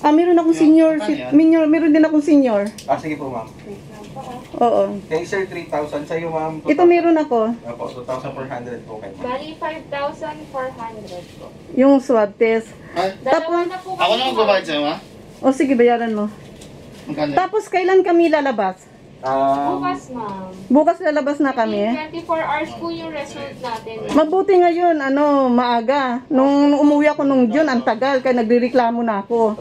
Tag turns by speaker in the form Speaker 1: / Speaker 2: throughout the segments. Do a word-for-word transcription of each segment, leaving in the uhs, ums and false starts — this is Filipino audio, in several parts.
Speaker 1: Ah, meron akong senior. Si, minor, meron din akong senior.
Speaker 2: Ah, sige po, ma'am.
Speaker 1: Oo.
Speaker 2: Kay sir, three thousand. Sa'yo, ma'am.
Speaker 1: Ito meron ako.
Speaker 2: Opo, two thousand four hundred po kayo, ma'am.
Speaker 3: Bali, five thousand four hundred po.
Speaker 1: Yung swab test.
Speaker 4: Ay,
Speaker 3: Dalawa na po
Speaker 4: ako na magbabayad sa'yo, ha?
Speaker 1: O sige, bayaran mo.
Speaker 4: Magkano?
Speaker 1: Tapos kailan kami lalabas?
Speaker 2: Um,
Speaker 3: Bukas, ma'am.
Speaker 1: Bukas lalabas na kami.
Speaker 3: twenty-four hours po yung result natin.
Speaker 1: Mabuti ngayon, ano, maaga. Nung umuwi ako nung June, ang tagal, kaya nagrereklamo na ako.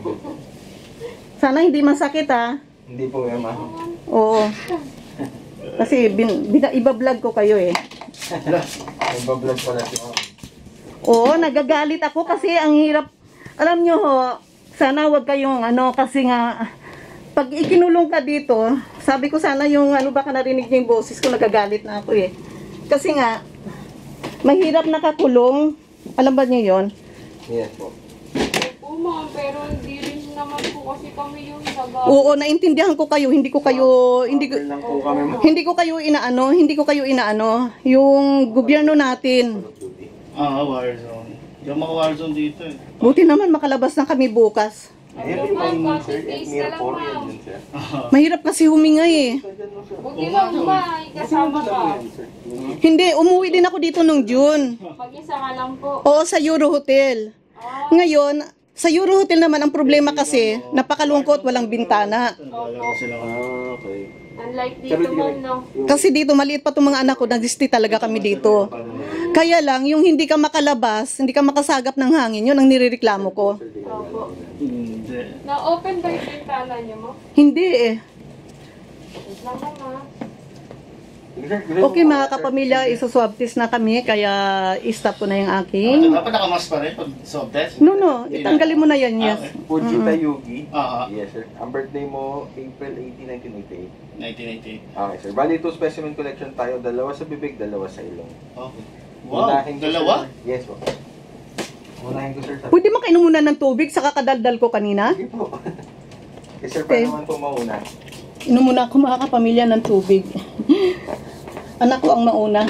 Speaker 1: Sana hindi masakit, ha?
Speaker 2: Hindi po yan, ma'am.
Speaker 1: Oo. Kasi bin, bin, iba-vlog ko kayo, eh.
Speaker 2: Nagbablog pala si ma'am.
Speaker 1: Oo, nagagalit ako kasi ang hirap. Alam nyo ho, sana wag kayong ano, kasi nga, pag ikinulong ka dito, sabi ko sana yung ano, baka narinig niyo yung boses ko, nagagalit na ako eh. Kasi nga, mahirap nakakulong. Alam ba niyo yon?
Speaker 2: Yes po.
Speaker 3: Oo, ma'am, pero hindi rin naman po kasi kami yung nag-
Speaker 1: Oo, naintindihan ko kayo, hindi ko kayo, hindi ko,
Speaker 2: Offer lang po kami, ma'am.
Speaker 1: hindi ko kayo inaano, hindi ko kayo inaano, yung gobyerno natin.
Speaker 4: Ah, Warzone. Yung mga Warzone dito eh.
Speaker 1: Buti naman makalabas na kami bukas.
Speaker 2: Every time, sir, at near four yan dun, sir.
Speaker 1: Mahirap kasi huminga eh.
Speaker 3: Buti lang ba, kasama ka.
Speaker 1: Hindi, umuwi din ako dito nung June.
Speaker 3: Mag-isa ka lang po.
Speaker 1: Oo, sa Euro Hotel. Ngayon, sa Euro Hotel naman, ang problema kasi, napakalungkot, walang bintana.
Speaker 4: Talaga sila.
Speaker 2: Ah, okay.
Speaker 3: Unlike dito, ma'am, no?
Speaker 1: Kasi dito, maliit pa itong mga anak ko, nag-stay talaga kami dito. Kaya lang, yung hindi ka makalabas, hindi ka makasagap ng hangin, yun ang nirereklamo ko.
Speaker 3: Opo.
Speaker 4: Hindi.
Speaker 3: Na-open ba yung bintana niyo mo?
Speaker 1: Hindi eh.
Speaker 3: Wait lang, ma'am, ha?
Speaker 1: Okay mga kapamilya, isuswab test na kami, kaya i-stop ko na yung
Speaker 4: Ah,
Speaker 1: aking.
Speaker 4: dapat nakamas pa rin pag swab test?
Speaker 1: No, no, itanggalin mo na yan, yes.
Speaker 2: Fujita Yugi.
Speaker 4: Ah, ah.
Speaker 2: Yes, sir. Ang birthday mo, April eighteenth, nineteen eighty-eight.
Speaker 4: nineteen eighty-eight.
Speaker 2: Okay, sir. Bali, two specimen collection tayo. Dalawa sa bibig, dalawa sa ilong.
Speaker 4: Okay. Wow,
Speaker 2: Unahin ko,
Speaker 4: dalawa?
Speaker 2: sir. Yes, po. Unahin ko, sir. Sa...
Speaker 1: Pwede makainom muna ng tubig sa kakadaldal ko kanina?
Speaker 2: Sige po. Eh, sir,
Speaker 1: Okay.
Speaker 2: paano naman po mauna?
Speaker 1: Inom muna ako mga kapamilya ng tubig. Anak ko ang mauna.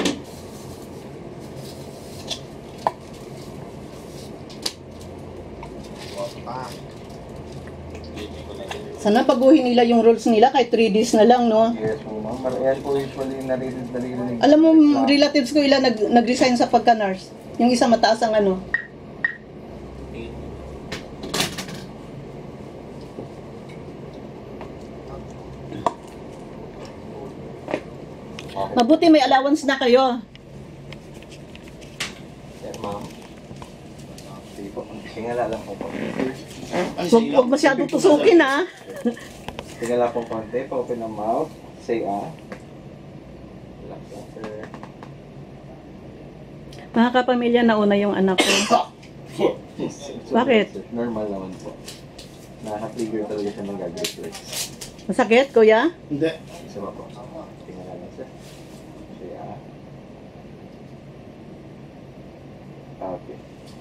Speaker 1: Sana baguhin nila yung rules nila kahit three days na lang, no?
Speaker 2: Yes po, ma'am. Pero yan po usually naririnig, naririnig.
Speaker 1: Alam mo, relatives ko ilan nag, nag-resign sa pagka-nurse. Yung isa mataas ang ano.
Speaker 2: Okay.
Speaker 1: Mabuti may allowance na kayo.
Speaker 2: Yes, ma'am. Sige po. Tingala lang po po.
Speaker 4: Ay,
Speaker 1: Huwag, huwag masyadong tusukin, ha?
Speaker 2: Tingala po konti. Pa-open ang mouth. Say ah. Relax lang, sir.
Speaker 1: Mga kapamilya, nauna yung anak ko. Bakit?
Speaker 2: Normal naman po. Nakaka-trigger talaga siya ng gag-reflex.
Speaker 1: Masakit, kuya?
Speaker 4: Hindi.
Speaker 2: Isa pa po. Tingala lang, sir. Say ah. Okay.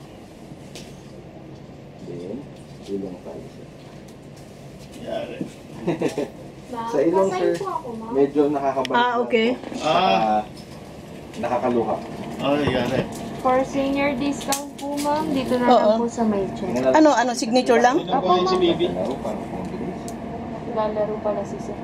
Speaker 2: Then, ilong tayo, sir.
Speaker 4: Yari.
Speaker 2: Sa ilong, sir,
Speaker 3: Nasayin po ako, ma'am.
Speaker 2: medyo nakakabalik
Speaker 1: Ah,
Speaker 2: lang
Speaker 1: okay.
Speaker 2: po. Saka, nakakaluha.
Speaker 4: Ay, yari.
Speaker 3: For senior discount po, ma'am, dito na
Speaker 1: Oo.
Speaker 3: lang po sa may check.
Speaker 2: Tingala
Speaker 1: Ano, ano, signature lang?
Speaker 4: Ano ba yun si baby?
Speaker 2: Laro, parang pumabilis.
Speaker 3: Lalaro pala si sir.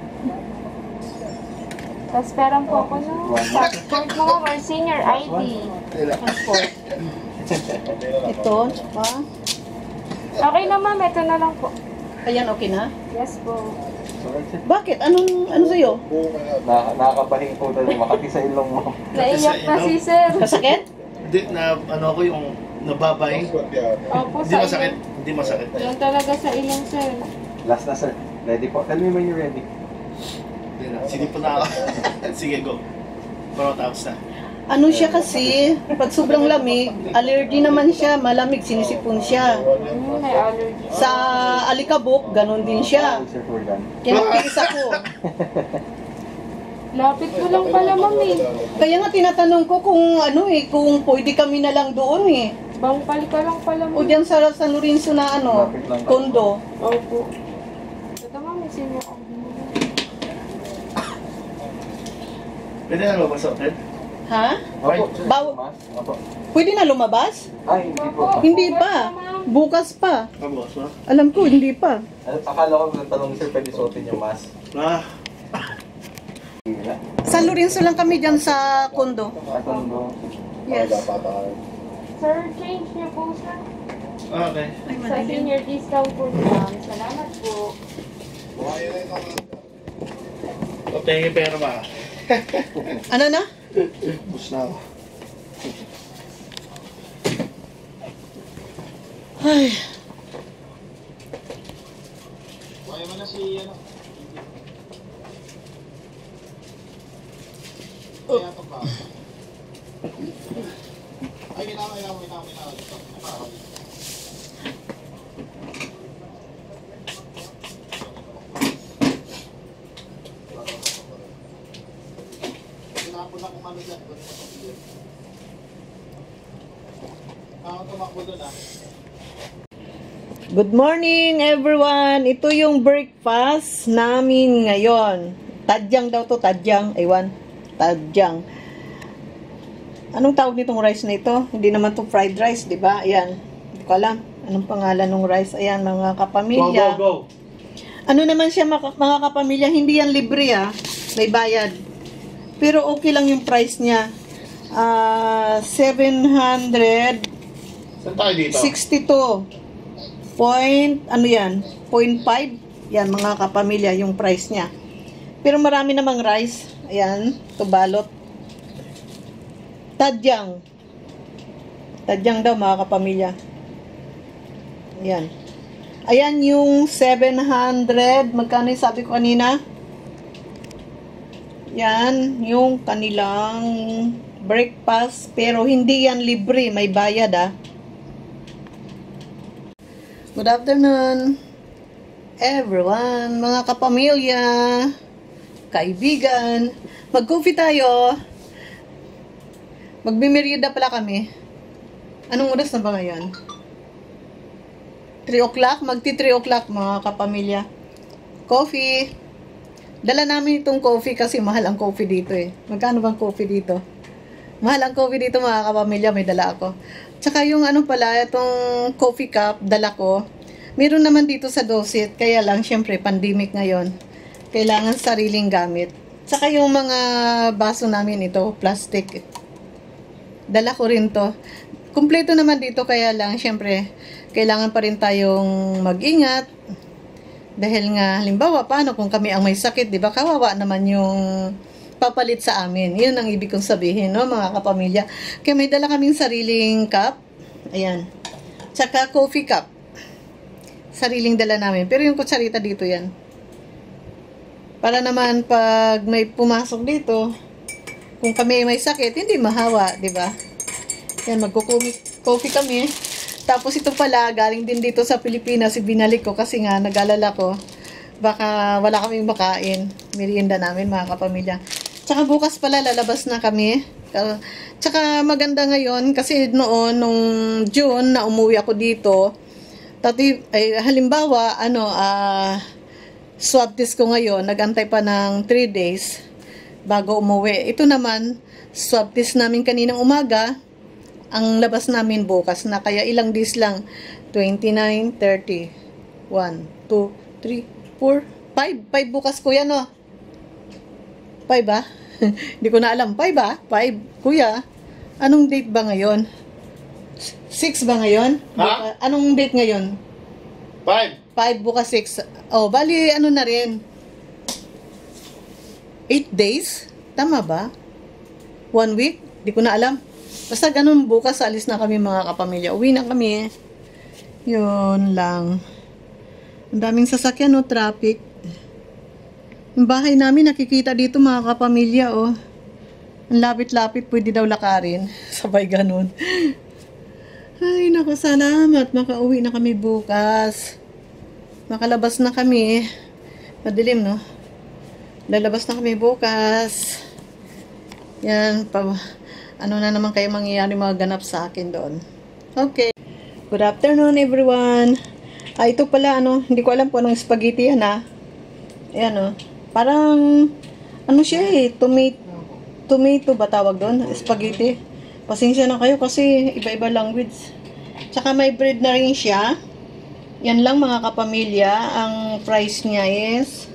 Speaker 3: Tapos peran po ako ng passport mo, ma'am, or senior I D. Passport.
Speaker 1: Ito, tsaka.
Speaker 3: Okay na, ma'am. Ito na lang po.
Speaker 1: Ayan, okay na?
Speaker 3: Yes po.
Speaker 2: Sorry, sir.
Speaker 1: Bakit? Anong, ano sa'yo?
Speaker 2: Na, nakakabahing po talaga makati sa ilong mo.
Speaker 3: Naiyak na si sir.
Speaker 1: Masakit?
Speaker 4: Hindi, na, ano ako yung nababay.
Speaker 3: Opo,
Speaker 4: Hindi
Speaker 3: sa
Speaker 4: masakit.
Speaker 3: ilong.
Speaker 4: Hindi masakit.
Speaker 3: Yan talaga sa ilong, sir.
Speaker 2: Last na, sir. Ready po. Tell me when you're ready.
Speaker 4: Hindi na. Sige po na ako. Sige, go. Pero tapos na.
Speaker 1: Ano siya kasi, pag sobrang lamig, allergy naman siya, malamig, sinisipon siya.
Speaker 3: Hmm, may allergy.
Speaker 1: Sa alikabok, ganun din siya.
Speaker 2: Sir, we're done.
Speaker 1: Yan ang tiis ako.
Speaker 3: Lapit ko lang pala, ma'am, eh.
Speaker 1: Kaya nga tinatanong ko kung ano eh, kung pwede kami na lang doon eh.
Speaker 3: Bangkal ka lang pala,
Speaker 1: O
Speaker 3: ma'am.
Speaker 1: diyan sa San Lorenzo na ano,
Speaker 2: Lapit lang.
Speaker 1: kondo.
Speaker 3: Opo. Ito, ma'am, may senior I D mo.
Speaker 4: Pwede na lumabas sa hotel?
Speaker 1: Ha?
Speaker 2: Opo, sir.
Speaker 1: Baw-
Speaker 2: Mas. Opo.
Speaker 1: Pwede na lumabas?
Speaker 2: Ay, hindi po.
Speaker 1: Hindi
Speaker 3: Bukas
Speaker 1: pa.
Speaker 3: na, ma'am.
Speaker 1: Bukas pa.
Speaker 4: Ah, bukas na?
Speaker 1: Alam ko, hindi pa.
Speaker 2: Ano, akala ko nagtanong ni sir, pwede suotin yung mask.
Speaker 4: Ah,
Speaker 1: San Lorenzo lang kami dyan sa kondo.
Speaker 2: Ano?
Speaker 1: Yes.
Speaker 3: Sir, change niyo po, sir.
Speaker 4: ah, okay.
Speaker 3: Sa senior discount po niya. Salamat po.
Speaker 4: O, tingin yung pera ba?
Speaker 1: Ano na?
Speaker 4: Bus na ako.
Speaker 1: Ay.
Speaker 4: Kaya mo na si, ano? Kaya ito pa. Ay, ginawa, ginawa, ginawa, ginawa. Ito, ito. Tinapon na kung ano dyan. Ako tumakbo doon ah.
Speaker 1: Good morning everyone. Ito yung breakfast namin ngayon. Tadyang daw to, tadyang. Aywan. Tadyang. Anong tawag nitong rice na ito? Hindi naman to fried rice, di ba? Ayan. Hindi ko alam. Anong pangalan ng rice? Ayan, mga kapamilya.
Speaker 4: Go, go, go.
Speaker 1: Ano naman siya mga, mga kapamilya? Hindi yan libre ah. May bayad. Pero okay lang yung price niya. Ah, seven hundred
Speaker 4: Saan tayo dito?
Speaker 1: sixty-two. Point, ano yan? Point five. Yan, mga kapamilya, yung price niya. Pero marami namang rice. Ayan, tubalot. Tadyang. Tadyang daw, mga kapamilya. Ayan. Ayan yung seven hundred. Magkano yung sabi ko kanina? Yan, yung kanilang breakfast. Pero hindi yan libre. May bayad ah. Good afternoon, everyone, mga kapamilya, kaibigan. Mag-coffee tayo. Magbimeryenda pala kami. Anong oras na ba ngayon? three o'clock? Magti three o'clock, mga kapamilya. Coffee. Dala namin itong coffee kasi mahal ang coffee dito eh. Magkano bang coffee dito? Mahal ang coffee dito, mga kapamilya. May dala ako. Tsaka yung ano pala, itong coffee cup, dala ko. Meron naman dito sa Dosit. Kaya lang, syempre, pandemic ngayon. Kailangan sariling gamit. Tsaka yung mga baso namin ito, plastic. Dala ko rin to. Kumpleto naman dito, kaya lang, syempre, kailangan pa rin tayong mag-ingat. Dahil nga, halimbawa, paano kung kami ang may sakit, di ba? Kawawa naman yung papalit sa amin. Yun ang ibig kong sabihin, no, mga kapamilya. Kaya may dala kaming sariling cup. Ayan. Tsaka coffee cup. Sariling dala namin. Pero yung kutsarita dito yan. Para naman pag may pumasok dito, kung kami may sakit, hindi mahawa, di ba? Yan, magko-coffee kami. Tapos ito pala, galing din dito sa Pilipinas, binalik ko kasi nga nag-alala ko. Baka wala kaming makain. Merienda namin, mga kapamilya. Tsaka bukas pala lalabas na kami. Tsaka maganda ngayon kasi noon nung June na umuwi ako dito. Tati ay halimbawa ano ah uh, swab test ko ngayon, nagantay pa ng three days bago umuwi. Ito naman swab test namin kaninang umaga. Ang labas namin bukas na, kaya ilang days lang. twenty-nine, thirty, one, two, three, four, five. five bukas kuya no? five ba? Hindi ko na alam. five ba? five. Kuya, anong date ba ngayon? six ba ngayon?
Speaker 4: Ha?
Speaker 1: Buka, anong date ngayon?
Speaker 4: Five.
Speaker 1: five bukas six. Oh, bali ano na rin? eight days? Tama ba? one week? Hindi ko na alam. Basta ganun, bukas alis na kami, mga kapamilya. Uwi na kami. Yun lang. Ang daming sasakyan, no? Traffic. Yung bahay namin, nakikita dito, mga kapamilya, oh. Ang lapit-lapit, pwede daw lakarin. Sabay ganun. Ay, naku, salamat. Makauwi na kami bukas. Makalabas na kami. Madilim, no? Lalabas na kami bukas. Yan, pa... Ano na naman kayo mangyayari mga ganap sa akin doon. Okay. Good afternoon, everyone. Ah, ito pala, ano, hindi ko alam po anong spaghetti yan, ah. Ayan, oh. Parang, ano siya eh, tomato, tomato ba tawag doon? Spaghetti. Pasensya na kayo kasi iba-iba language. Tsaka may bread na rin siya. Yan lang mga kapamilya. Ang price niya is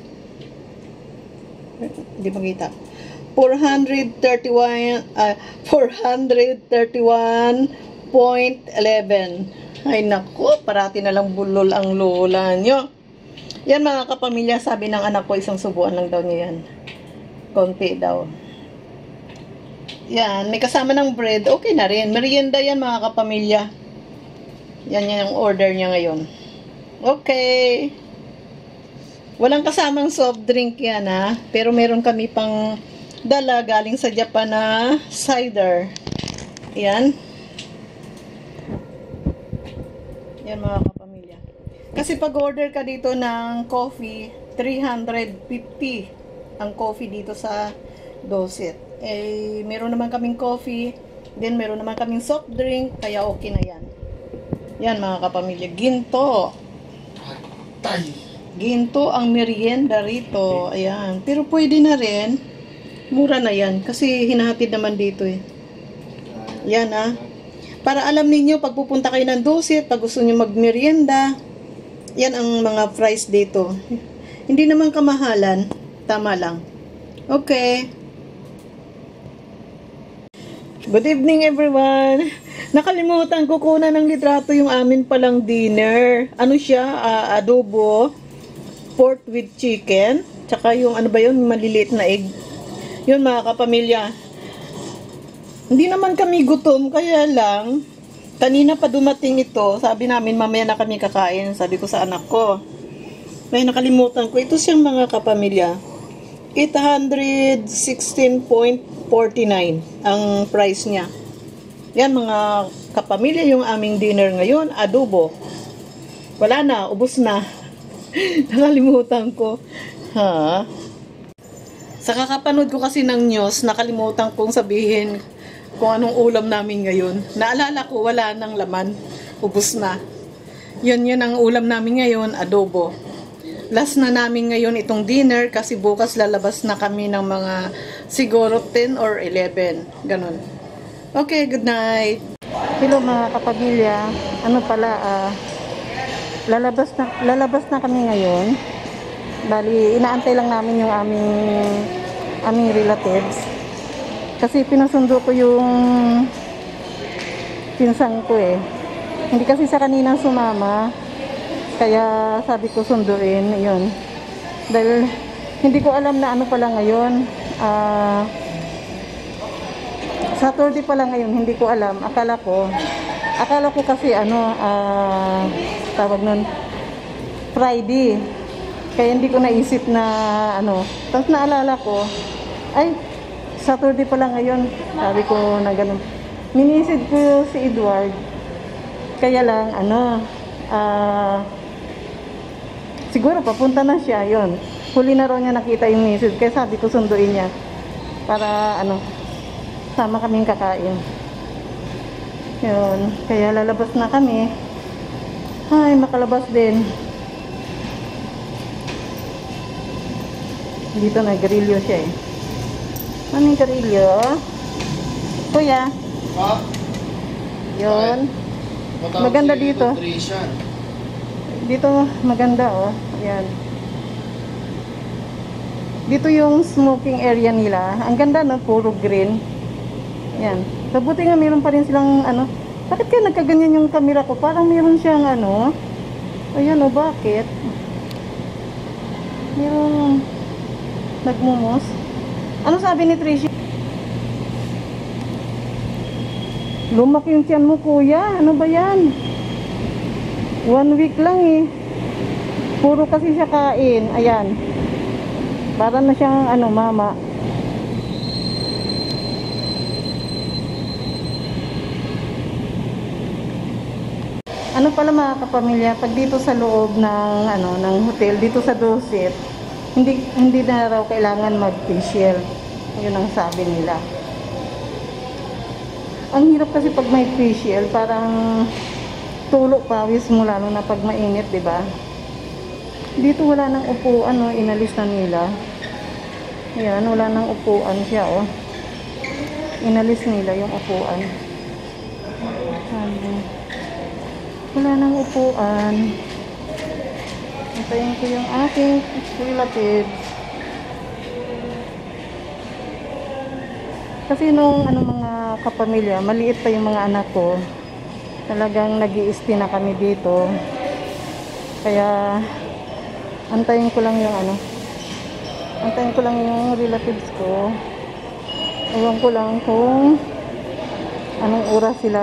Speaker 1: hindi makita. four thirty-one uh, four thirty-one point one one. Ay nako, parati na lang bulol ang lola nyo. Yan mga kapamilya, sabi ng anak ko, isang subuan lang daw niya yan. Konti daw. Yan, may kasama ng bread, okay na rin. Merienda yan mga kapamilya. Yan yan ang order niya ngayon. Okay. Walang kasamang soft drink yan ha. Pero meron kami pang dala galing sa Japan na cider. Yan. Yan mga kapamilya. Kasi pag order ka dito ng coffee, three hundred fifty ang coffee dito sa Dosit. Eh, meron naman kaming coffee, then meron naman kaming soft drink, kaya okay na yan. Yan mga kapamilya. Ginto.
Speaker 4: Tay!
Speaker 1: Ginto ang merienda rito. Ayan. Pero pwede na rin. Mura na yan. Kasi hinahatid naman dito eh. Yan ah. Para alam ninyo, pag pupunta kayo ng Dosit, pag gusto nyo magmerienda, yan ang mga price dito. Hindi naman kamahalan. Tama lang. Okay. Good evening everyone. Nakalimutan ko kunan ng litrato yung amin palang dinner. Ano siya? Uh, adobo, pork with chicken, tsaka yung ano ba yun, maliliit na egg. Yun mga kapamilya. Hindi naman kami gutom, kaya lang kanina pa dumating ito. Sabi namin mamaya na kami kakain. Sabi ko sa anak ko. May nakalimutan ko. Ito siyang mga kapamilya. eight hundred sixteen point four nine ang price niya. Yan mga kapamilya, yung aming dinner ngayon, adobo. Wala na, ubos na. Nakalimutan ko. Ha? Sa kakapanood ko kasi ng news, nakalimutan kong sabihin kung anong ulam namin ngayon. Naalala ko, wala nang laman. Ubos na. Yun yun ang ulam namin ngayon, adobo. Last na namin ngayon itong dinner kasi bukas lalabas na kami ng mga siguro ten or eleven. Ganon. Okay, good night. Hello mga kapamilya. Ano pala, ah, lalabas na, lalabas na kami ngayon. Bali, inaantay lang namin yung aming, aming relatives. Kasi pinasundo ko yung pinsang ko eh. Hindi kasi sa kanina sumama. Kaya sabi ko sunduin, yun. Dahil hindi ko alam na ano pala ngayon. Uh, Saturday pala ngayon, hindi ko alam. Akala ko, akala ko kasi ano, uh, tawag nun, Friday. Kaya hindi ko naisip na ano. Tapos naalala ko, ay, Saturday pala ngayon. Sabi ko na ganun. Minisid ko si Edward. Kaya lang, ano, ah, uh, siguro papunta na siya, yon. Huli na raw niya nakita yung message, kaya sabi ko sunduin niya para ano, sama kaming kakain. Yun, kaya lalabas na kami. Ay, makalabas din. Dito nag-grilyo siya eh. Anong grilyo? Kuya.
Speaker 4: Ha?
Speaker 1: Yun. Maganda dito. Dito maganda oh. Ayan. Dito yung smoking area nila. Ang ganda no, puro green. Yan. Mabuti nga meron pa rin silang ano. Bakit kaya nagkaganyan yung camera ko? Parang meron siyang ano. Ayan oh, bakit? Meron nagmumos. Ano sabi ni Tricia? Lumaki yung tiyan mo kuya. Ano ba yan? One week lang eh. Puro kasi siya kain. Ayan. Para na siyang ano, mama. Ano pala mga kapamilya, pag dito sa loob ng ano, ng hotel, dito sa Dosit, hindi hindi na raw kailangan mag-facial. Yun ang sabi nila. Ang hirap kasi pag may facial, parang tulo pawis mo lalo na pag mainit, 'di ba? Dito wala nang upuan, no, inalis na nila. Ayan, wala nang upuan siya, oh. Inalis nila yung upuan. Ayan. Wala nang upuan. Antayin ko yung aking relatives. Kasi nung ano mga kapamilya, maliit pa yung mga anak ko. Talagang nag-i-stay na kami dito. Kaya antayin ko lang yung ano. Antayin ko lang yung relatives ko. Ewan ko lang kung anong oras sila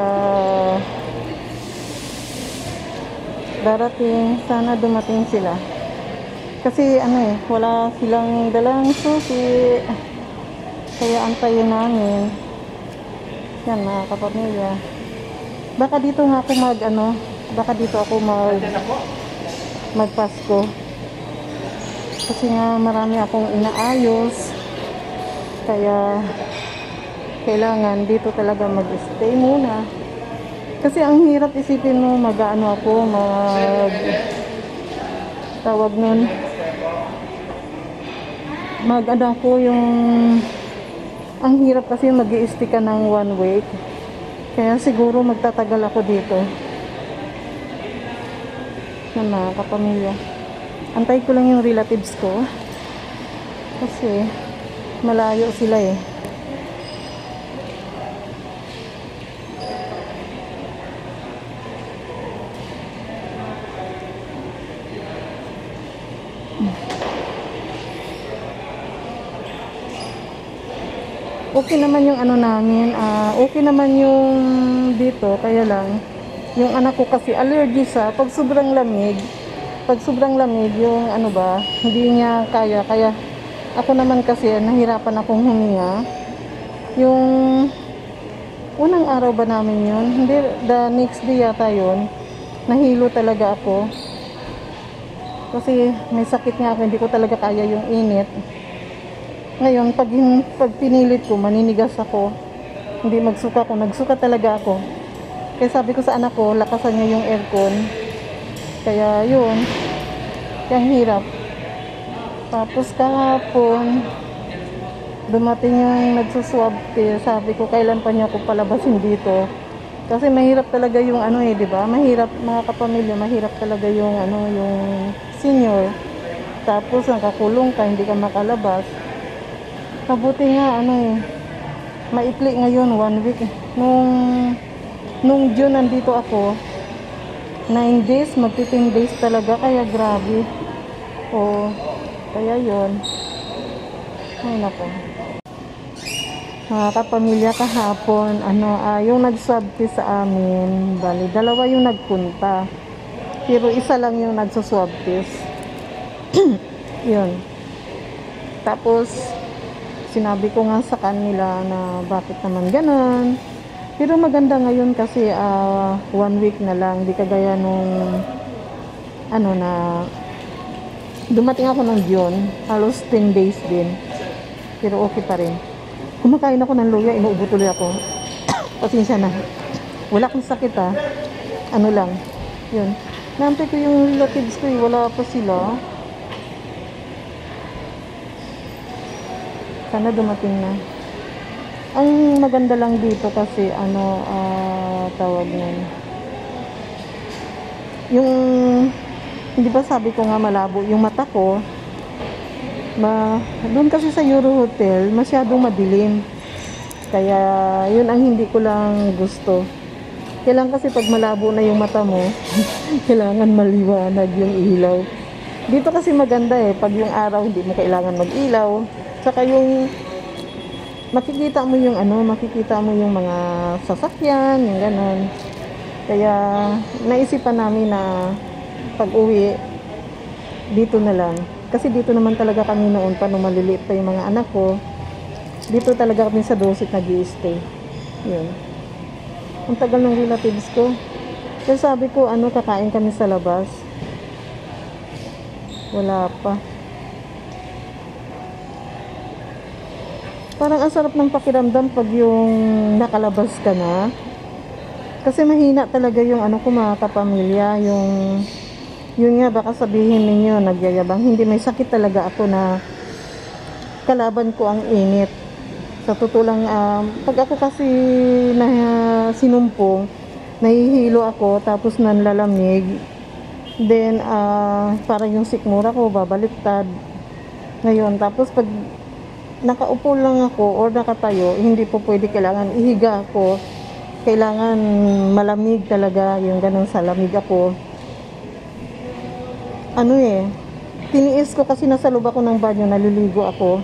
Speaker 1: darating. Sana dumating sila. Kasi ano eh, wala silang dalang susi. Kaya antayin namin. Yan mga kapamilya. Baka dito nga ako mag ano, baka dito ako mag magpasko. Kasi nga marami akong inaayos. Kaya kailangan dito talaga mag-stay muna. Kasi ang hirap isipin mo mag-ano ako, mag tawag nun. Mag-ano ako yung ang hirap kasi mag-i-stay ka ng one week. Kaya siguro magtatagal ako dito. Yan mga kapamilya. Antay ko lang yung relatives ko. Kasi malayo sila eh. Okay naman yung ano namin, uh, okay naman yung dito, kaya lang yung anak ko kasi allergy sa pag sobrang lamig, pag sobrang lamig yung ano ba, hindi niya kaya, kaya ako naman kasi nahirapan akong huminga. Yung unang araw ba namin yun, hindi, the next day yata yun, nahilo talaga ako kasi may sakit nga ako, hindi ko talaga kaya yung init. Ngayon, pag, pag pinilit ko, maninigas ako. Hindi magsuka ko. Nagsuka talaga ako. Kaya sabi ko sa anak ko, lakasan niya yung aircon. Kaya yun, yung hirap. Tapos kahapon, dumating yung nagsuswab test. Sabi ko, kailan pa niya ako palabasin dito. Kasi mahirap talaga yung ano eh, di ba? Mahirap, mga kapamilya, mahirap talaga yung ano, yung senior. Tapos nakakulong ka, hindi ka makalabas. Mabuti nga, ano eh, maikli ngayon, one week. Nung, nung June nandito ako, nine days, magti-ten days talaga, kaya grabe. O, kaya yun. Ay, nako. Mga kapamilya kahapon, ano, ah, yung nag-swab test sa amin, bali, dalawa yung nagpunta. Pero isa lang yung nagsuswab test. Yun. Tapos, sinabi ko nga sa kanila na bakit naman ganun. Pero maganda ngayon kasi uh, one week na lang. Di kagaya nung ano na dumating ako ng June. Halos ten days din. Pero okay pa rin. Kumakain ako ng luya, inuubo tuloy ako. Pasensya na. Wala akong sakit ha. Ano lang. Yun. Naantay ko yung relatives ko eh. Wala pa sila. Sana dumating na. Ang maganda lang dito kasi ano uh, tawag nun. Yung hindi ba sabi ko nga malabo yung mata ko. Ma, doon kasi sa Euro Hotel masyadong madilim. Kaya yun ang hindi ko lang gusto. Kailangan kasi pag malabo na yung mata mo, kailangan maliwanag yung ilaw. Dito kasi maganda eh, pag yung araw hindi mo kailangan mag-ilaw. Saka yung makikita mo yung ano, makikita mo yung mga sasakyan, yung ganon. Kaya naisipan namin na pag-uwi dito na lang. Kasi dito naman talaga kami noon pa nung maliliit pa yung mga anak ko. Dito talaga kami sa Dusit nag-i-stay. Yun. Ang tagal ng relatives ko. Kaya sabi ko, ano, kakain kami sa labas. Wala pa. Parang ang sarap ng pakiramdam pag yung nakalabas ka na. Kasi mahina talaga yung ano ko mga kapamilya, yung yun nga baka sabihin ninyo nagyayabang, hindi, may sakit talaga ako na kalaban ko ang init. Sa totoo lang, um, pag ako kasi na uh, sinumpong, nahihilo ako, tapos nanlalamig. Then, ah, parang yung sikmura ko, babaliktad. Ngayon, tapos pag nakaupo lang ako or nakatayo, hindi po pwede, kailangan ihiga ako. Kailangan malamig talaga, yung ganun sa lamig ako. Ano eh, tiniis ko kasi nasa loob ako ng banyo, naliligo ako.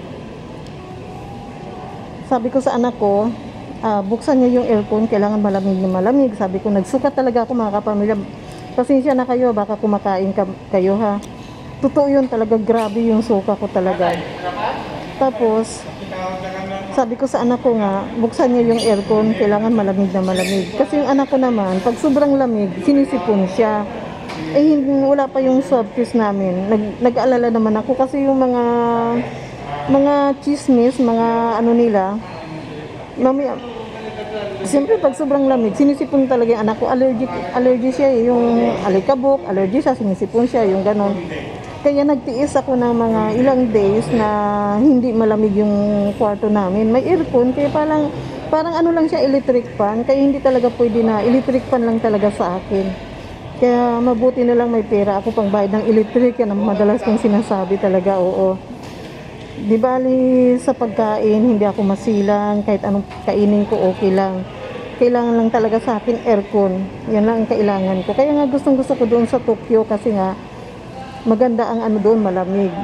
Speaker 1: Sabi ko sa anak ko, ah, buksan niyo yung aircon, kailangan malamig na malamig. Sabi ko, nagsukat talaga ako mga kapamilya. Pasensya na kayo, baka kumakain ka, kayo ha. Totoo yun talaga, grabe yung suka ko talaga. Tapos, sabi ko sa anak ko nga, buksan niyo yung aircon, kailangan malamig na malamig. Kasi yung anak ko naman, pag sobrang lamig, sinisipon siya. Eh, hindi, wala pa yung swab test namin. Nag, nag-aalala naman ako kasi yung mga mga chismis, mga ano nila, mamaya, siyempre pag sobrang lamig, sinisipon talaga yung anak ko. Allergic, allergy siya eh, yung alikabok, allergy siya, sinisipon siya, yung ganon. Kaya nagtiis ako ng mga ilang days na hindi malamig yung kwarto namin. May aircon, kaya parang, parang ano lang siya, electric fan, kaya hindi talaga pwede na, electric fan lang talaga sa akin. Kaya mabuti na lang may pera ako pang bayad ng electric, yan ang madalas kong sinasabi talaga, oo. Di bali sa pagkain, hindi ako masilang, kahit anong kainin ko okay lang. Kailangan lang talaga sa akin aircon, yan lang ang kailangan ko. Kaya nga gustong gusto ko doon sa Tokyo kasi nga maganda ang ano doon, malamig.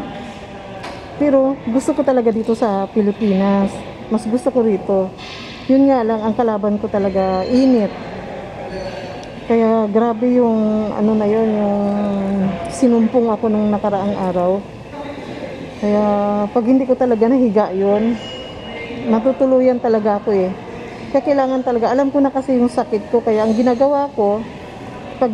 Speaker 1: Pero gusto ko talaga dito sa Pilipinas, mas gusto ko rito. Yun nga lang, ang kalaban ko talaga init. Kaya grabe yung ano na yun, yung sinumpong ako nung nakaraang araw. Kaya pag hindi ko talaga nahiga yun, matutuluyan talaga ako eh. Kaya kailangan talaga, alam ko na kasi yung sakit ko, kaya ang ginagawa ko, pag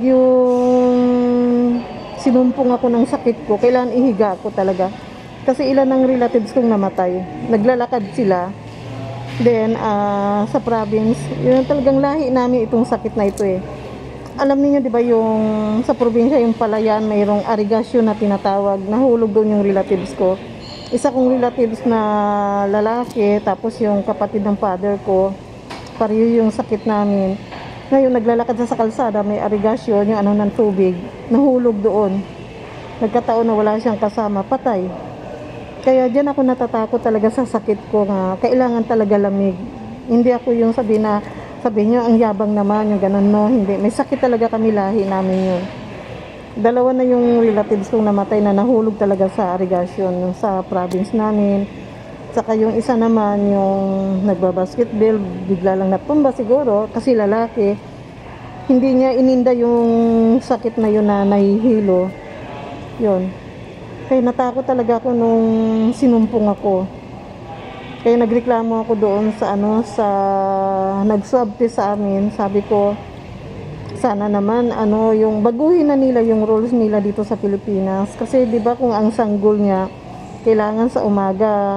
Speaker 1: yung sinumpong ako ng sakit ko, kailangan ihiga ako talaga. Kasi ilan ng relatives kong namatay, naglalakad sila. Then, uh, sa province, yun talagang lahi namin itong sakit na ito eh. Alam niyo 'di ba yung sa probinsya yung Palayan, mayroong arigasyon na tinatawag, nahulog doon yung relatives ko. Isa kong relatives na lalaki, tapos yung kapatid ng father ko, pareho yung sakit namin. Ngayon naglalakad sa kalsada, may arigasyon, yung ano ng tubig, nahulog doon. Nagkataon na wala siyang kasama, patay. Kaya diyan ako natatakot talaga sa sakit ko nga, kailangan talaga lamig. Hindi ako yung sabi na sabihin nyo, ang yabang naman, yung ganun, no, hindi. May sakit talaga kami, lahi namin yun. Dalawa na yung relatives kong namatay na nahulog talaga sa arigasyon sa province namin. Saka yung isa naman, yung nagbabasketball, bigla lang natumba siguro, kasi lalaki. Hindi niya ininda yung sakit na yun na nahihilo. Yun. Kaya natakot talaga ako nung sinumpong ako. Kaya nagreklamo ako doon sa ano, sa nag-swab test sa amin. Sabi ko, sana naman ano, yung baguhin na nila yung rules nila dito sa Pilipinas. Kasi 'di ba kung ang sanggol niya kailangan sa umaga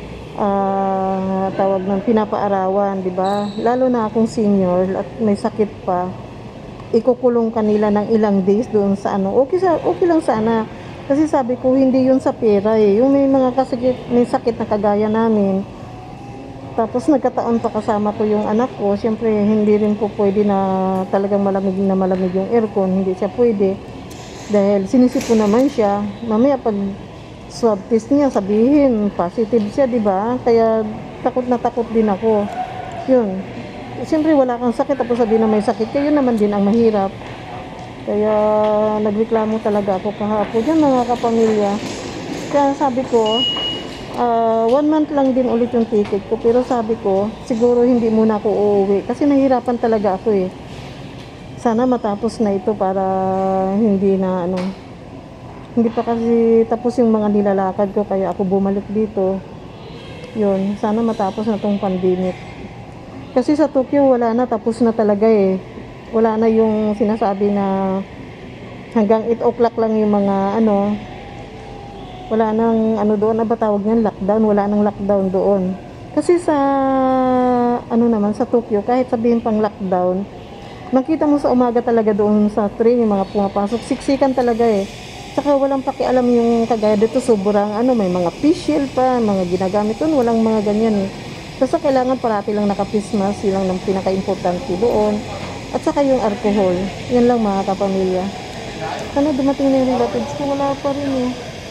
Speaker 1: uh, tawag ng pinapaarawan, 'di ba? Lalo na akong senior at may sakit pa. Ikukulong kanila ng ilang days doon sa ano. Okay sa okay lang sana. Kasi sabi ko hindi 'yun sa pera eh. Yung may mga kasakit, may sakit na kagaya namin. Tapos nagkataon pa kasama ko yung anak ko, siyempre hindi rin po pwede na talagang malamig na malamig yung aircon, hindi siya pwede. Dahil sinisipon naman siya, mamaya pag swab test niya, sabihin positive siya, di ba? Kaya takot na takot din ako. Yun. Siyempre wala kang sakit, tapos sabihin na may sakit, kaya yun naman din ang mahirap. Kaya nagreklamo talaga ako kahapon. Yan mga kapamilya. Kaya sabi ko, Uh, one month lang din ulit yung ticket ko, pero sabi ko siguro hindi muna ako uuwi kasi nahirapan talaga ako eh. Sana matapos na ito para hindi na ano, hindi pa kasi tapos yung mga nilalakad ko, kaya ako bumalik dito. Yun, sana matapos na tong pandemic. Kasi sa Tokyo wala na, tapos na talaga eh. Wala na yung sinasabi na hanggang eight o'clock lang yung mga ano, wala nang ano doon, na ba tawag niyan, lockdown, wala nang lockdown doon. Kasi sa ano naman sa Tokyo, kahit sabihin pang lockdown, makita mo sa umaga talaga doon sa train yung mga pumapasok, siksikan talaga eh. Saka walang pakialam yung kagaya dito, sobrang ano, may mga face shield pa, mga ginagamit doon, walang mga ganyan eh. Basta kailangan parati lang naka-face mask, yun lang ng pinaka-importante doon. At saka yung alcohol. Yan lang mga kapamilya. Sana dumating na yung relatives ko, wala pa rin eh.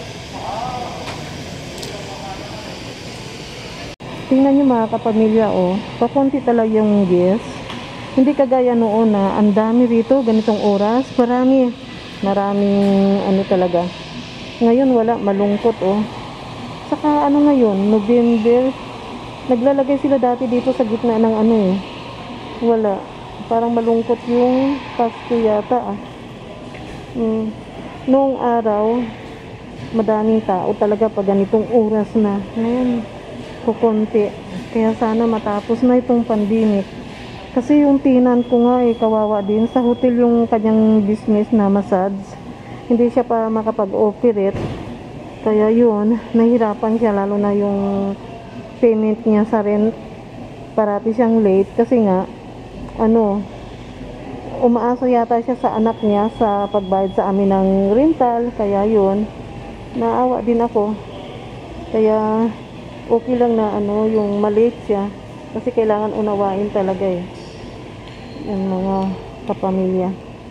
Speaker 1: Tingnan nyo mga kapamilya, oh. Pakunti talaga yung guests. Hindi kagaya noon na ang dami rito, ganitong oras. Marami. Maraming ano talaga. Ngayon wala, malungkot oh. Saka ano ngayon, November. Naglalagay sila dati dito sa gitna ng ano eh. Wala. Parang malungkot yung Pasko yata ah. Mm. Noong araw, madaming tao talaga pag ganitong oras na. Ngayon, kukunti. Kaya sana matapos na itong pandemic. Kasi yung tinan ko nga eh, kawawa din. Sa hotel yung kanyang business na massage. Hindi siya pa makapag-operate. Kaya yun, nahirapan siya lalo na yung payment niya sa rent. Parati siyang late kasi nga, ano, umaasa yata siya sa anak niya sa pagbayad sa amin ng rental. Kaya yun, naawa din ako. Kaya okay lang na ano, yung malate siya. Kasi kailangan unawain talaga eh. Yung mga kapamilya.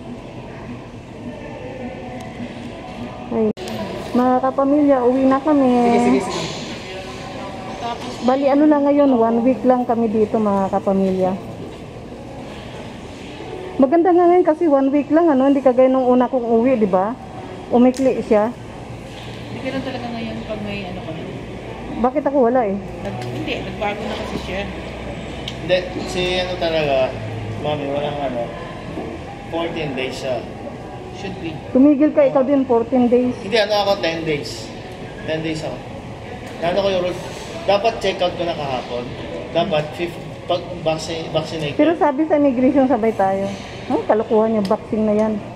Speaker 1: Ay, mga kapamilya, uwi na kami. Sige, sige, sige. Bali, ano lang ngayon, one week lang kami dito mga kapamilya. Maganda nga ngayon kasi one week lang, ano, hindi kagaya nung una kong uwi, di ba? Umikli siya.
Speaker 5: Hindi lang talaga ngayon pag may ano ka na.
Speaker 1: Bakit ako wala eh?
Speaker 5: Nag, hindi, nagbago na kasi siya.
Speaker 4: Hindi, si ano talaga, mami, walang ano, fourteen days siya.
Speaker 5: Should be.
Speaker 1: Tumigil ka ikaw din, fourteen days.
Speaker 4: Hindi, ano ako, ten days. ten days ako. Ano ko yung rule, dapat check out ko na kahapon. Dapat, fifth, pag vaccine, vaccinated.
Speaker 1: Pero sabi sa immigration, sabay tayo. Ang kalukuhan niya, vaccine na yan.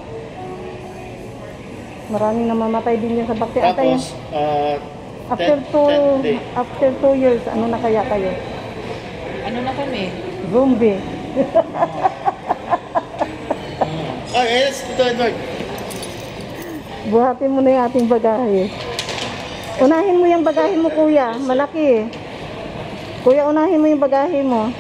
Speaker 1: Maraming namamatay din yan sa vaccine.
Speaker 4: Tapos, uh,
Speaker 1: after
Speaker 4: ten,
Speaker 1: two,
Speaker 4: ten days.
Speaker 1: after two years, ano na kaya kayo?
Speaker 5: Ano na kami?
Speaker 1: Zombie.
Speaker 4: Ay, yes, ito Edward.
Speaker 1: Buhatin mo na yung ating bagahe. Unahin mo yung bagahe mo, kuya. Malaki eh. Kuya, unahin mo yung bagahe mo.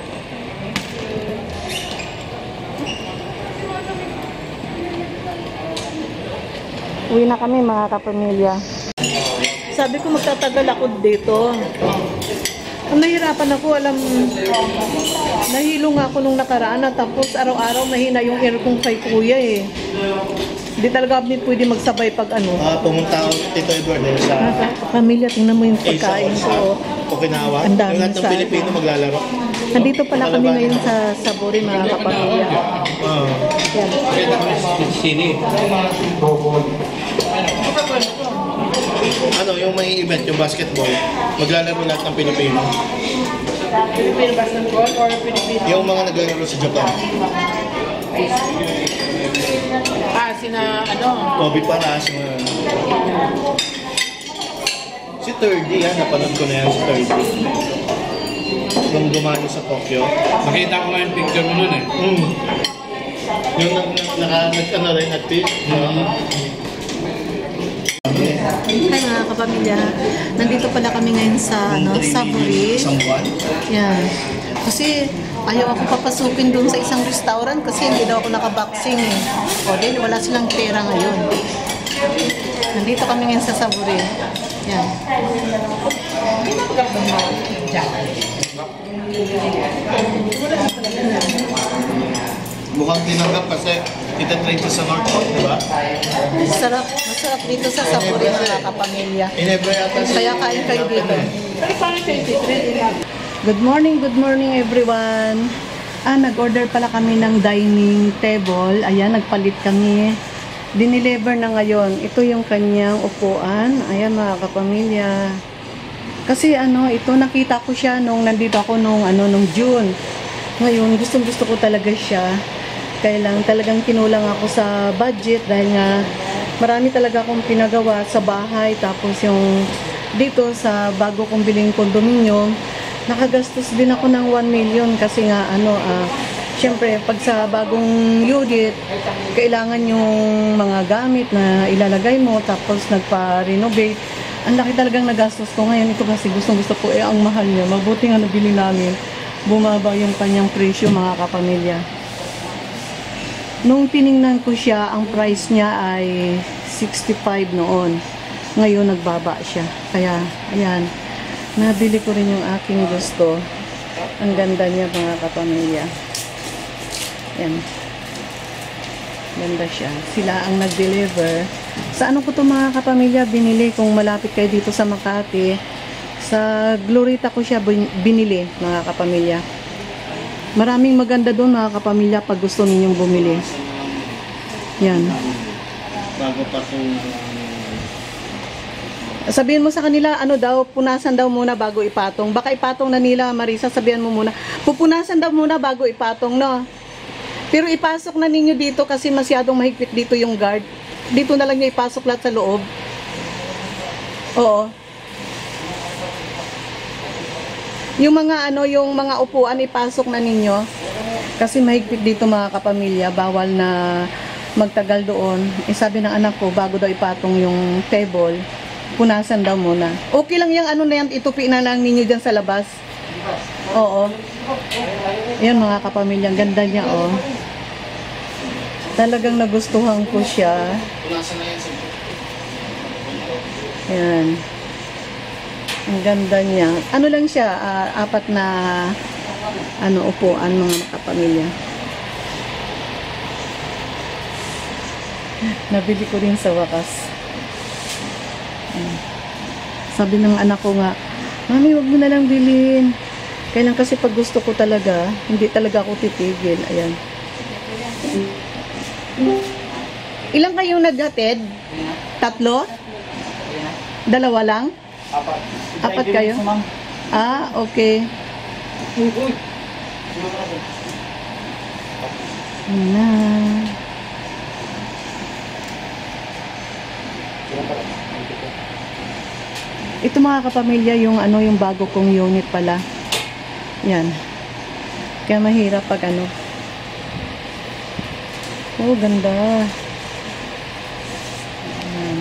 Speaker 1: Uwi na kami mga kapamilya. Sabi ko magtatagal ako dito. Ang nahirapan ako, alam, nahilo nga ako nung nakaraan, tapos araw-araw mahina yung aircon kay kuya eh. Hindi talaga kami pwede magsabay pag ano.
Speaker 4: Ah, pumunta ako Tito Edward eh, sa
Speaker 1: Pamilya, tingnan mo yung pagkain
Speaker 4: Ace
Speaker 1: ko.
Speaker 4: Okinawa.
Speaker 1: Ang dami
Speaker 4: Yung lahat ng
Speaker 1: sa-
Speaker 4: Pilipino maglalaro.
Speaker 1: Nandito pala kami ngayon sa Sabori mga kapamilya.
Speaker 4: Oo.
Speaker 1: Yan.
Speaker 4: Ano, yung may event, yung basketball, maglalaro lahat ng Pilipino.
Speaker 5: Filipino basketball or Filipino?
Speaker 4: Yung mga naglalaro sa Japan.
Speaker 5: Ah, sina ano?
Speaker 4: Kobe Paras, mga... Si thirty yan, napanood ko na yan si thirty. Nung dumano sa Tokyo.
Speaker 6: Nakita ko nga yung picture mo nun eh.
Speaker 4: Mm. Yung nag, naka, nag-ano rin, nag-tweet.
Speaker 1: Hi mga kapamilya. Nandito pala kami ngayon sa ano, Sabori.
Speaker 4: Isang buwan.
Speaker 1: Yan. Kasi ayaw ako papasukin doon sa isang restaurant kasi hindi daw ako nakaboxing eh. O din, wala silang pera ngayon. Nandito kami ngayon sa Sabori. Yan.
Speaker 4: Mukhang tinanggap kasi itatrade siya sa North Pole, di ba?
Speaker 1: Masarap. Masarap dito sa Sabori mga kapamilya.
Speaker 4: Inebra yata si...
Speaker 1: Kaya kain kayo dito.
Speaker 5: Pero parang twenty-three.
Speaker 1: Good morning, good morning everyone. Ah, nag-order pala kami ng dining table. Ayan, nagpalit kami. Dineliver na ngayon. Ito yung kanyang upuan. Ayan mga kapamilya. Kasi ano, ito nakita ko siya nung nandito ako nung ano nung June. Ngayon, gustong gusto ko talaga siya. Kaya lang talagang kinulang ako sa budget dahil nga marami talaga akong pinagawa sa bahay. Tapos yung dito sa bago kong biling kondominium, nakagastos din ako ng one million kasi nga ano, ah, syempre pag sa bagong unit, kailangan yung mga gamit na ilalagay mo tapos nagpa-renovate. Ang laki talagang nagastos ko ngayon. Ito kasi gustong gusto ko, eh ang mahal niya. Mabuti nga nabili namin. Bumaba yung kanyang presyo mga kapamilya. Nung tiningnan ko siya, ang price niya ay sixty-five noon. Ngayon nagbaba siya. Kaya, ayan, nabili ko rin yung aking gusto. Ang ganda niya mga kapamilya. Ayan. Ganda siya. Sila ang nag-deliver. Sa ano ko to mga kapamilya binili kung malapit kayo dito sa Makati. Sa Glorita ko siya bin- binili mga kapamilya. Maraming maganda doon mga kapamilya pag gusto ninyong bumili. Yan.
Speaker 4: Bago pa itong
Speaker 1: Sabihin mo sa kanila, ano daw, punasan daw muna bago ipatong. Baka ipatong na nila, Marisa, sabihan mo muna. Pupunasan daw muna bago ipatong, no? Pero ipasok na ninyo dito kasi masyadong mahigpit dito yung guard. Dito na lang nyo ipasok lahat sa loob. Oo. Yung mga ano, yung mga upuan ipasok na ninyo. Kasi mahigpit dito mga kapamilya, bawal na magtagal doon. Eh, sabi ng anak ko, bago daw ipatong yung table, punasan daw muna. Okay lang yung ano na yan, itupi na lang ninyo dyan sa labas. Oo. Yan mga kapamilya, ang ganda niya, oh. Talagang nagustuhan ko siya.
Speaker 4: punasan na yan sa
Speaker 1: Yan. Ang ganda niya. Ano lang siya, ah, apat na ano upuan mga kapamilya. Nabili ko rin sa wakas. Ayan. Sabi ng anak ko nga, Mami, wag mo na lang bilhin. Kailan kasi pag gusto ko talaga, hindi talaga ako titigil. Ayan. Ilang kayong naghatid? Tatlo? Dalawa lang?
Speaker 2: Apat.
Speaker 1: Apat kayo? Ah, okay. Ayan na. Ito mga kapamilya, yung ano, yung bago kong unit pala. Yan. Kaya mahirap pag ano. Oh, ganda. Ayan.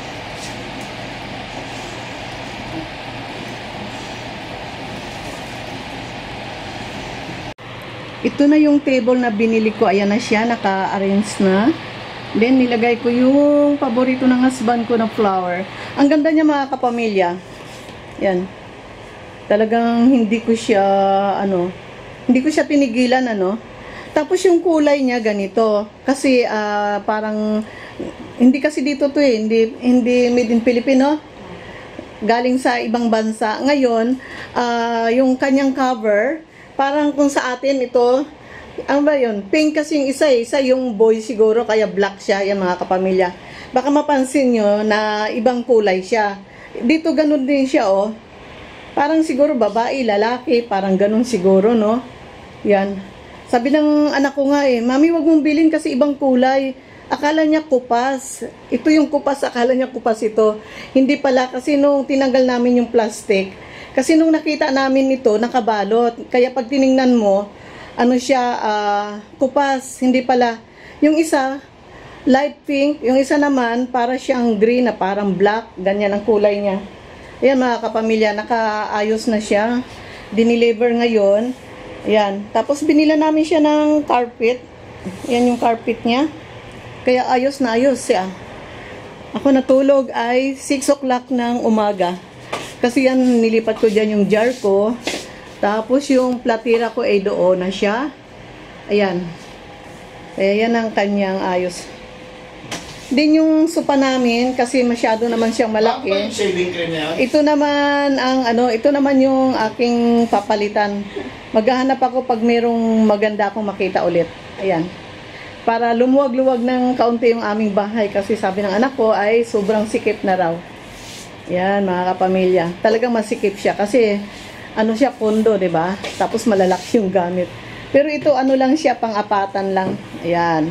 Speaker 1: Ito na yung table na binili ko. Ayan na siya, naka-arrange na. Then, nilagay ko yung paborito ng husband ko na flower. Ang ganda niya mga kapamilya. Yan. Talagang hindi ko siya, ano, hindi ko siya tinigilan, ano. Tapos yung kulay niya ganito. Kasi, ah, parang, hindi kasi dito to eh. Hindi, hindi made in Filipino. Galing sa ibang bansa. Ngayon, ah, yung kanyang cover, parang kung sa atin ito, ano ba yun? Pink kasi yung isa, isa yung boy siguro, kaya black siya, yan mga kapamilya. Baka mapansin nyo na ibang kulay siya. Dito ganun din siya, oh. Parang siguro babae, lalaki, parang ganun siguro, no? Yan. Sabi ng anak ko nga eh, Mami, wag mong bilhin kasi ibang kulay. Akala niya kupas. Ito yung kupas, akala niya kupas ito. Hindi pala kasi nung tinanggal namin yung plastic, kasi nung nakita namin ito, nakabalot. Kaya pag tiningnan mo, ano siya, uh, kupas, hindi pala. Yung isa, light pink. Yung isa naman, para siyang green na parang black. Ganyan ang kulay niya. Ayan mga kapamilya, nakaayos na siya. Dineliver ngayon. Ayan. Tapos binila namin siya ng carpet. Ayan yung carpet niya. Kaya ayos na ayos siya. Ako natulog ay six o'clock ng umaga. Kasi yan, nilipat ko dyan yung jar ko. Tapos yung platira ko ay doon na siya. Ayan. Kaya yan ang kanyang ayos. Din yung sopa namin, kasi masyado naman siyang
Speaker 4: Bakit ba yung
Speaker 1: malaki.
Speaker 4: shaving cream na yan?
Speaker 1: Ito naman ang ano, ito naman yung aking papalitan. Maghahanap ako pag merong maganda akong makita ulit. Ayan. Para lumuwag-luwag ng kaunti yung aming bahay, kasi sabi ng anak ko ay sobrang sikip na raw. Yan mga kapamilya. Talagang masikip siya kasi ano siya, kondo, 'di ba? Tapos malalaki yung gamit. Pero ito ano lang siya, pang-apatan lang. Ayan.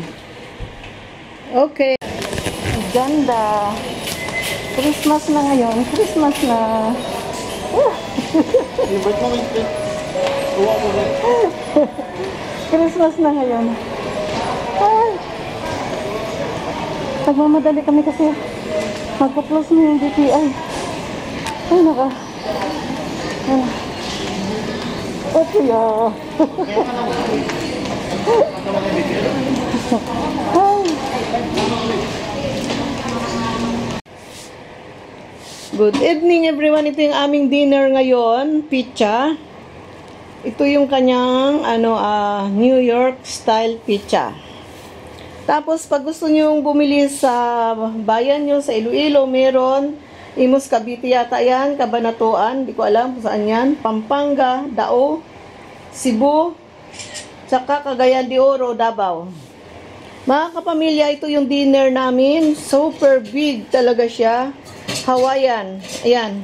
Speaker 1: Okay. Ganda. Christmas na ngayon. Christmas na.
Speaker 4: Favorite mo yung tuwa ko na.
Speaker 1: Christmas na ngayon. Ay. Nagmamadali kami kasi magpa-close na yung D T I. Ay, naka. Ay. Okay, ah. Oh. Good evening everyone. Ito yung aming dinner ngayon, pizza. Ito yung kanyang ano ah, New York style pizza. Tapos pag gusto niyo bumili sa bayan niyo sa Iloilo, meron Imus Cavite yata yan, Cabanatuan, di ko alam kung saan yan, Pampanga, Dao, Cebu, tsaka Cagayan de Oro, Davao. Mga kapamilya, ito yung dinner namin. Super big talaga siya. Hawaiian. Ayan.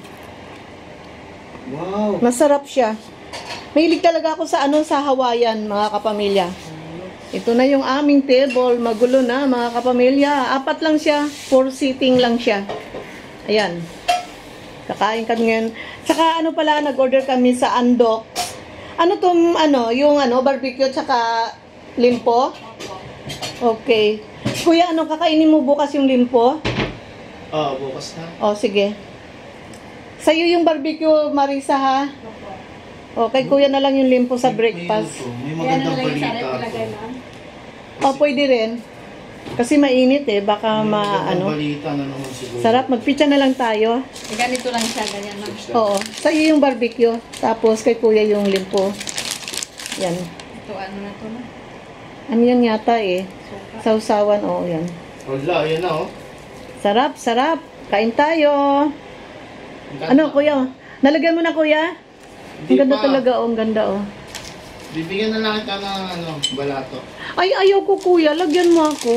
Speaker 2: Wow!
Speaker 1: Masarap siya. Mahilig talaga ako sa ano sa Hawaiian, mga kapamilya. Ito na yung aming table. Magulo na, mga kapamilya. Apat lang siya. Four seating lang siya. Ayan. Kakain kami ngayon. Tsaka ano pala, nag-order kami sa Andok. Ano tong, ano, yung ano, barbecue tsaka limpo? Okay. Kuya, ano, kakainin mo bukas yung limpo?
Speaker 4: Oh, bukas na.
Speaker 1: O, sige. Sa'yo yung barbecue, Marisa, ha? O, kay kuya na lang yung limpo sa breakfast.
Speaker 4: May magandang balita.
Speaker 1: O, pwede rin. Kasi mainit eh, baka
Speaker 4: May
Speaker 1: ma,
Speaker 4: magandang
Speaker 1: ano.
Speaker 4: balita na naman siguro.
Speaker 1: Sarap, magpitsa na lang tayo.
Speaker 5: Eh, ganito lang siya, ganyan lang.
Speaker 1: Oo, sa'yo yung barbecue, tapos kay kuya yung limpo. Yan.
Speaker 5: Ito, ano na to na?
Speaker 1: Ano yan yata eh. Sausawan, oo, yan.
Speaker 4: Wala, yan na oh.
Speaker 1: Sarap, sarap. Kain tayo. Ano, kuya? Nalagyan mo na, kuya? Ang
Speaker 4: Hindi
Speaker 1: ganda
Speaker 4: pa.
Speaker 1: talaga, oh. Ang ganda, oh.
Speaker 4: Bibigyan na lang kita ng ano, balato.
Speaker 1: Ay, ayaw ko, kuya. Lagyan mo ako.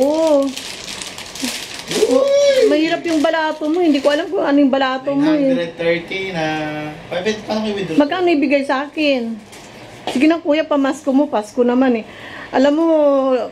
Speaker 1: Oh, mahirap yung balato mo. Hindi ko alam kung ano yung balato mo, eh.
Speaker 4: nine hundred thirty na... Paano kayo withdraw?
Speaker 1: Magkano ibigay sa akin? Sige na, kuya, pamasko mo. Pasko naman, eh. Alam mo,